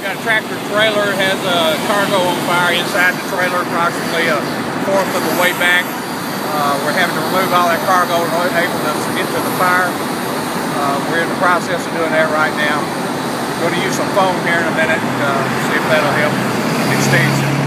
got a tractor trailer, has a cargo on fire inside the trailer, approximately a fourth of the way back. We're having to remove all that cargo in order to get to the fire. We're in the process of doing that right now. We're going to use some foam here in a minute, see if that'll help extinction.